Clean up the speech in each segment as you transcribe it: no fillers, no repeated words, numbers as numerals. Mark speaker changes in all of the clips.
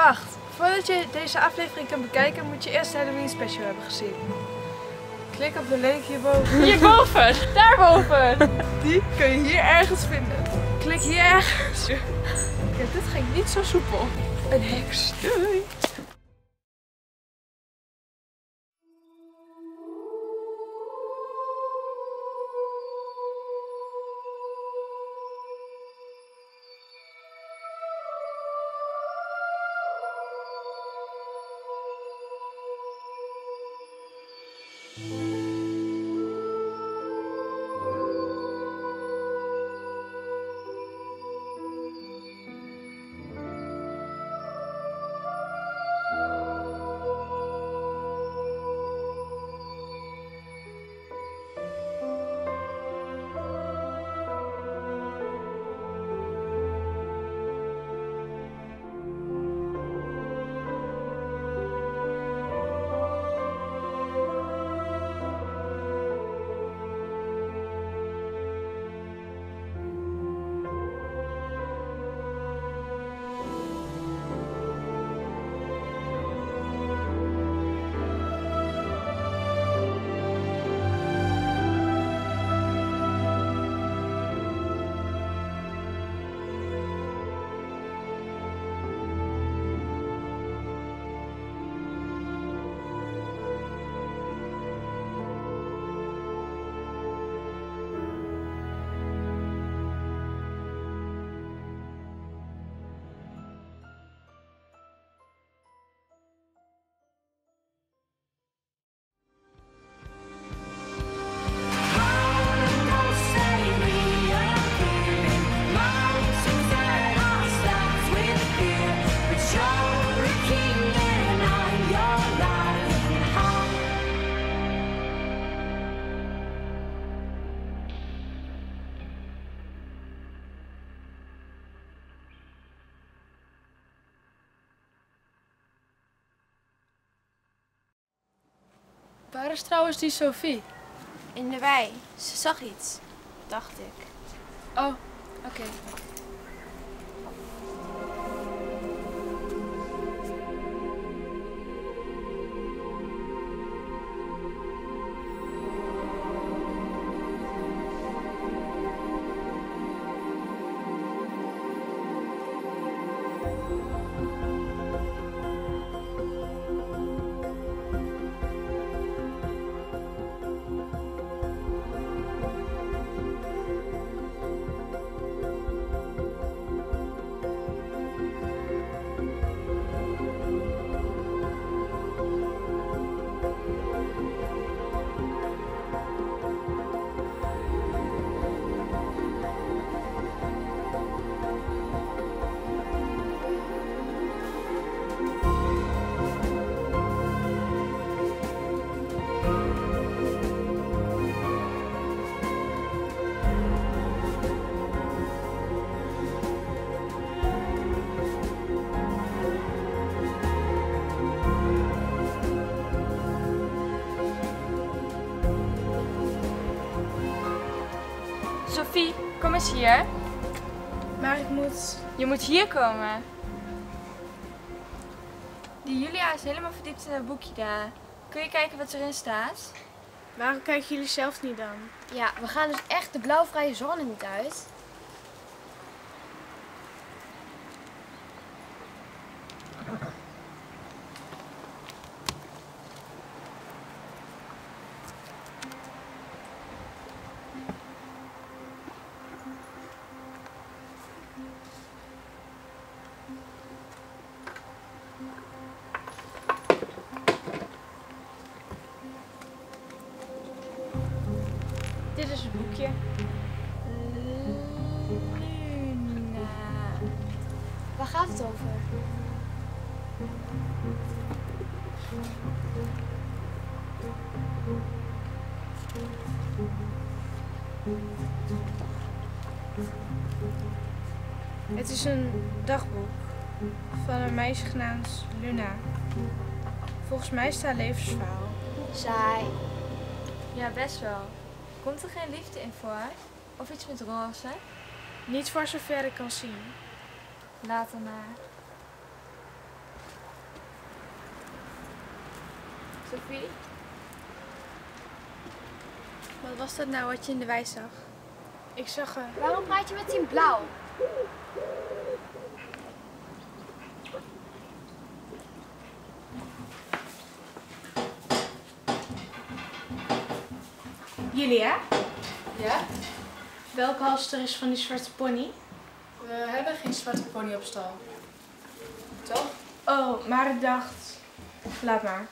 Speaker 1: Wacht, voordat je deze aflevering kan bekijken moet je eerst de Halloween special hebben gezien. Klik op de link hierboven.
Speaker 2: Hierboven! Daarboven!
Speaker 1: Die kun je hier ergens vinden. Klik hier ergens. Ja, dit ging niet zo soepel. Een heks. Doei!
Speaker 2: Waar is trouwens die Sophie?
Speaker 3: In de wei. Ze zag iets, dacht ik.
Speaker 2: Oh, oké. Sophie, kom eens hier.
Speaker 1: Maar
Speaker 2: Je moet hier komen.
Speaker 3: Die Julia is helemaal verdiept in dat boekje daar. Kun je kijken wat erin staat?
Speaker 1: waarom kijken jullie zelf niet dan?
Speaker 3: Ja, we gaan dus echt de blauwvrije zone niet uit.
Speaker 1: Dit is het boekje.
Speaker 3: Luna. Waar gaat het over?
Speaker 1: Het is een dagboek van een meisje genaamd Luna. Volgens mij is het haar levensverhaal.
Speaker 3: Saai.
Speaker 2: Ja, best wel. Komt er geen liefde in voor? Of iets met roze?
Speaker 1: Niet voor zover ik kan zien.
Speaker 2: Later maar.
Speaker 3: Sophie?
Speaker 1: Wat was dat nou wat je in de wei zag? Ik zag een...
Speaker 4: Waarom praat je met Team Blauw?
Speaker 1: Julia?
Speaker 5: Ja?
Speaker 1: Welke halster is van die zwarte pony?
Speaker 5: We hebben geen zwarte pony op stal. Toch?
Speaker 1: Oh, maar ik dacht... Laat maar.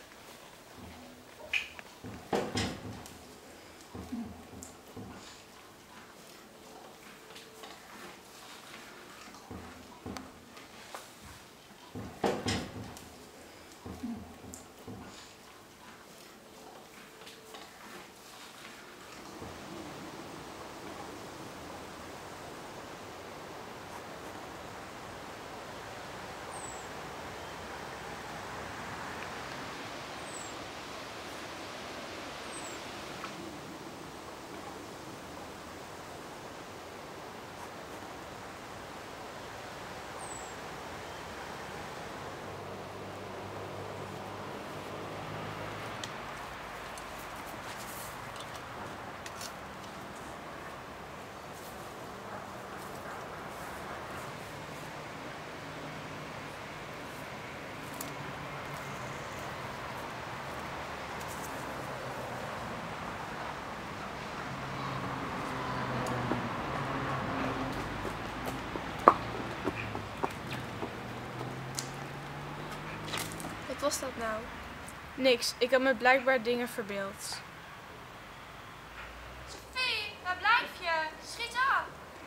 Speaker 3: Wat was dat nou?
Speaker 1: Niks, ik had me blijkbaar dingen verbeeld.
Speaker 3: Sophie, waar blijf je? Schiet af!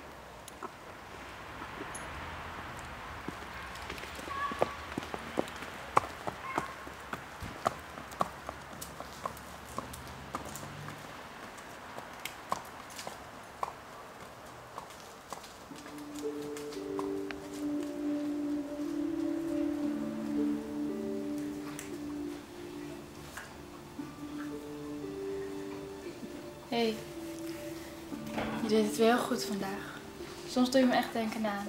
Speaker 5: Hey, je deed het wel heel goed vandaag. Soms doe je me echt denken aan.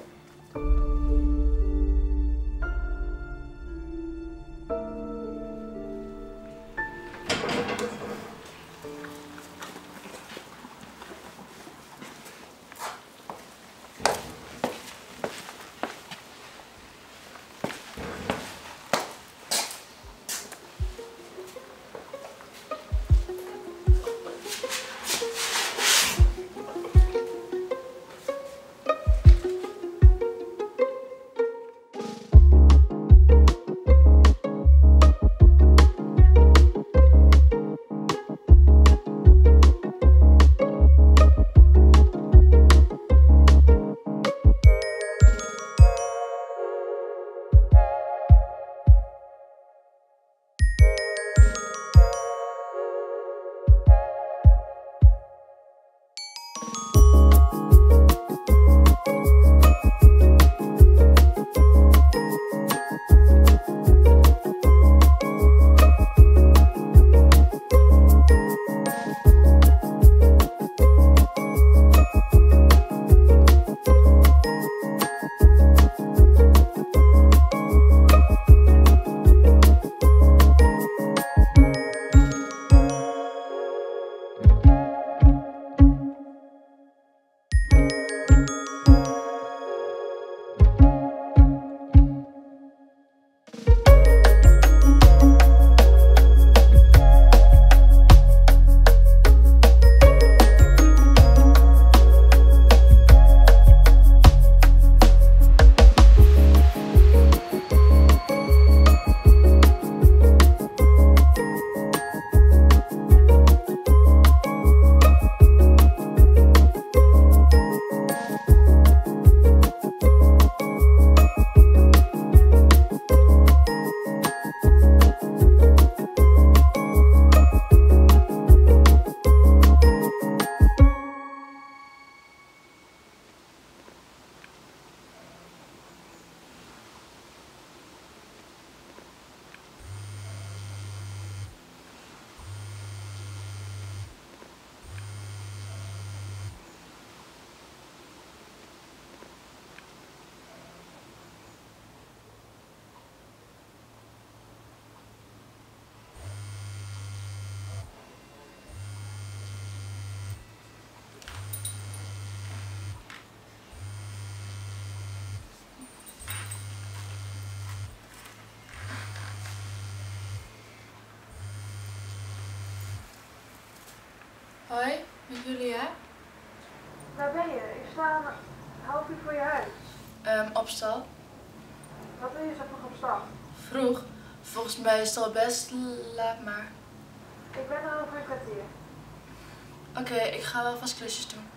Speaker 5: Hoi, met Julia.
Speaker 1: Waar ben je? Ik sta een half uur voor je huis.
Speaker 5: Op stal.
Speaker 1: Wat wil je zo vroeg op stap?
Speaker 5: Vroeg. Volgens mij is het al best laat, maar...
Speaker 1: Ik ben er over een kwartier.
Speaker 5: Oké, ik ga wel vast klusjes doen.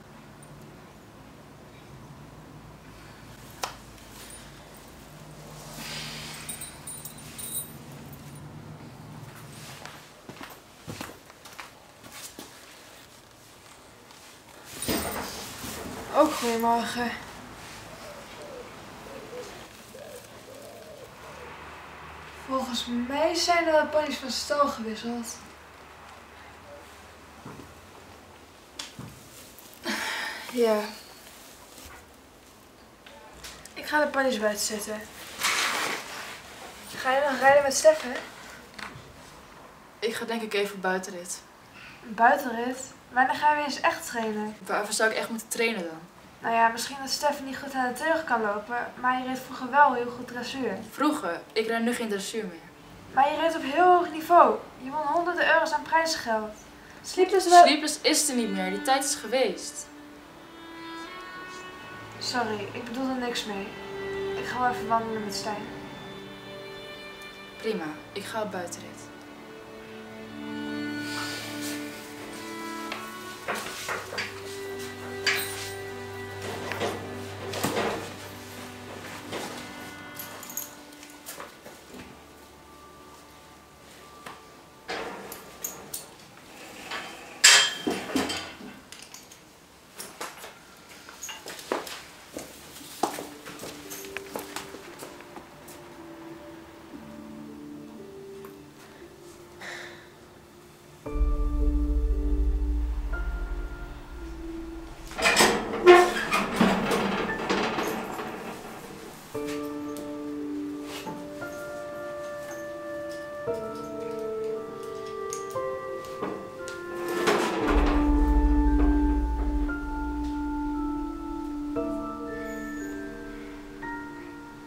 Speaker 4: Ook goedemorgen. Volgens mij zijn de ponies van stal gewisseld. Ja. Ik ga de ponies buiten zetten. Ga je nog rijden met Steffen?
Speaker 5: Ik ga denk ik even op buitenrit.
Speaker 4: Een buitenrit? Wanneer gaan we weer eens echt trainen?
Speaker 5: Waarvoor zou ik echt moeten trainen dan?
Speaker 4: Nou ja, misschien dat Steffen niet goed aan de teugel kan lopen, maar je reed vroeger wel heel goed dressuur.
Speaker 5: Vroeger, ik ren nu geen dressuur meer.
Speaker 4: Maar je reed op heel hoog niveau. Je won honderden euro's aan prijsgeld. Sleepless wel...
Speaker 5: Sleepless is er niet meer, die tijd is geweest.
Speaker 4: Sorry, ik bedoelde niks mee. Ik ga wel even wandelen met Stijn.
Speaker 5: Prima, ik ga op buitenrit.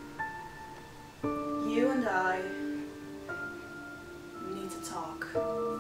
Speaker 6: You and I need to talk.